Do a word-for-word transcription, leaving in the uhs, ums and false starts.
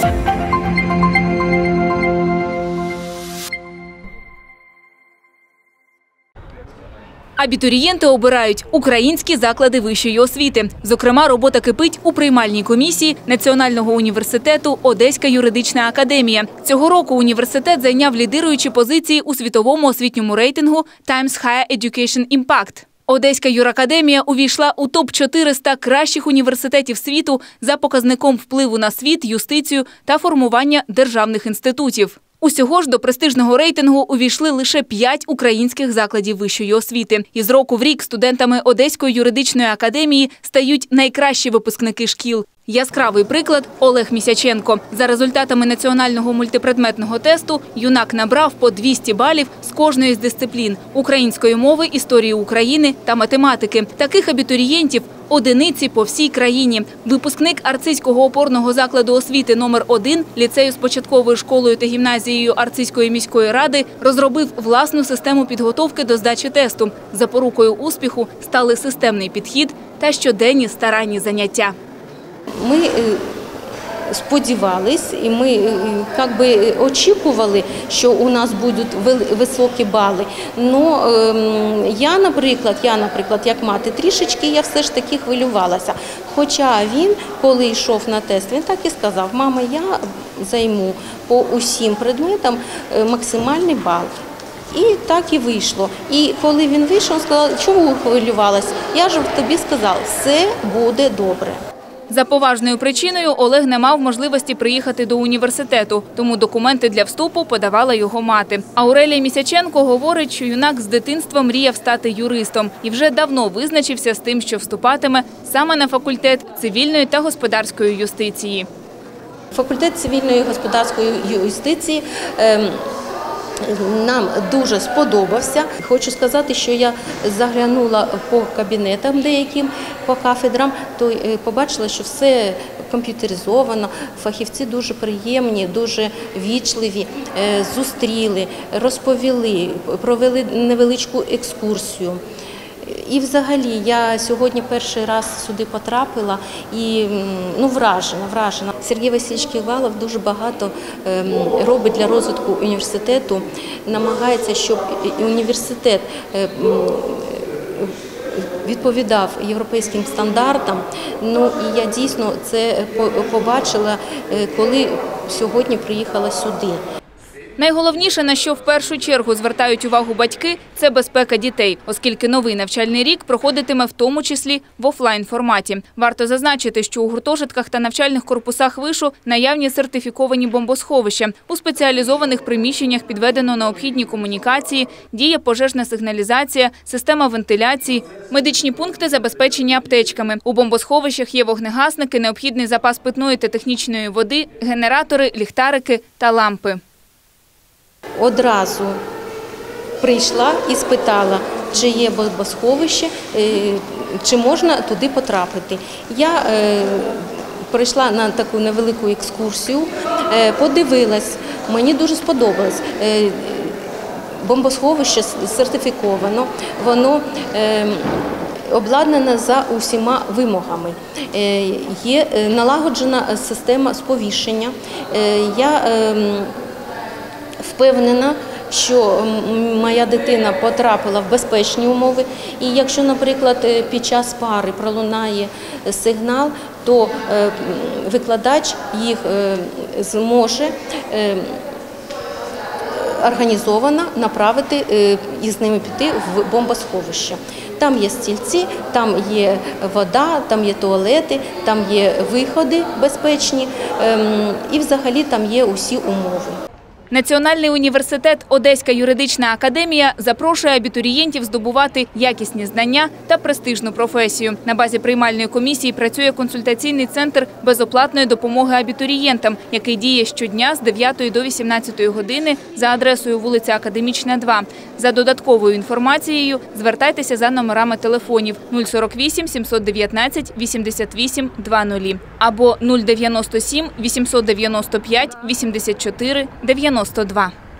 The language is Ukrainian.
Абітурієнти обирають українські заклади вищої освіти. Зокрема, робота кипить у приймальній комісії Національного університету «Одеська юридична академія». Цього року університет зайняв лідируючі позиції у світовому освітньому рейтингу Times Higher Education Impact. Одеська юракадемія увійшла у топ чотириста кращих університетів світу за показником впливу на світ, юстицію та формування державних інститутів. Усього ж до престижного рейтингу увійшли лише п'ять українських закладів вищої освіти. І з року в рік студентами Одеської юридичної академії стають найкращі випускники шкіл. Яскравий приклад – Олег Місяченко. За результатами національного мультипредметного тесту юнак набрав по двісті балів з кожної з дисциплін – української мови, історії України та математики. Таких абітурієнтів – одиниці по всій країні. Випускник Арцизького опорного закладу освіти номер один ліцею з початковою школою та гімназією Арцизької міської ради розробив власну систему підготовки до здачі тесту. Запорукою успіху стали системний підхід та щоденні старанні заняття. Ми сподівалися і ми як би очікували, що у нас будуть високі бали. Но я, наприклад, я, наприклад, як мати, трішечки я все ж таки хвилювалася. Хоча він, коли йшов на тест, він так і сказав: мама, я займу по усім предметам максимальний бал. І так і вийшло. І коли він вийшов, він сказав: чому хвилювалася? Я ж тобі сказав, все буде добре. За поважною причиною Олег не мав можливості приїхати до університету, тому документи для вступу подавала його мати. Аурелія Місяченко говорить, що юнак з дитинства мріяв стати юристом і вже давно визначився з тим, що вступатиме саме на факультет цивільної та господарської юстиції. Факультет цивільної і господарської юстиції нам дуже сподобався. Хочу сказати, що я заглянула по кабінетам деяким, по кафедрам, то побачила, що все комп'ютеризовано, фахівці дуже приємні, дуже вічливі, зустріли, розповіли, провели невеличку екскурсію. І взагалі я сьогодні перший раз сюди потрапила і ну, вражена, вражена. Сергій Васильович Ківалов дуже багато робить для розвитку університету, намагається, щоб університет відповідав європейським стандартам. Ну і я дійсно це побачила, коли сьогодні приїхала сюди. Найголовніше, на що в першу чергу звертають увагу батьки – це безпека дітей, оскільки новий навчальний рік проходитиме в тому числі в офлайн-форматі. Варто зазначити, що у гуртожитках та навчальних корпусах вишу наявні сертифіковані бомбосховища. У спеціалізованих приміщеннях підведено необхідні комунікації, діє пожежна сигналізація, система вентиляції, медичні пункти забезпечені аптечками. У бомбосховищах є вогнегасники, необхідний запас питної та технічної води, генератори, ліхтарики та лампи. Одразу прийшла і спитала, чи є бомбосховище, чи можна туди потрапити. Я прийшла на таку невелику екскурсію, подивилась, мені дуже сподобалось. Бомбосховище сертифіковано, воно обладнане за усіма вимогами. Є налагоджена система сповіщення. Я впевнена, що моя дитина потрапила в безпечні умови. І якщо, наприклад, під час пари пролунає сигнал, то викладач їх зможе організовано направити і з ними піти в бомбосховище. Там є стільці, там є вода, там є туалети, там є виходи безпечні і взагалі там є усі умови. Національний університет «Одеська юридична академія» запрошує абітурієнтів здобувати якісні знання та престижну професію. На базі приймальної комісії працює консультаційний центр безоплатної допомоги абітурієнтам, який діє щодня з дев'ятої до вісімнадцятої години за адресою вулиця Академічна, два. За додатковою інформацією звертайтеся за номерами телефонів нуль сорок вісім сімсот дев'ятнадцять вісімдесят вісім двадцять або нуль дев'яносто сім вісімсот дев'яносто п'ять вісімдесят чотири дев'яносто два.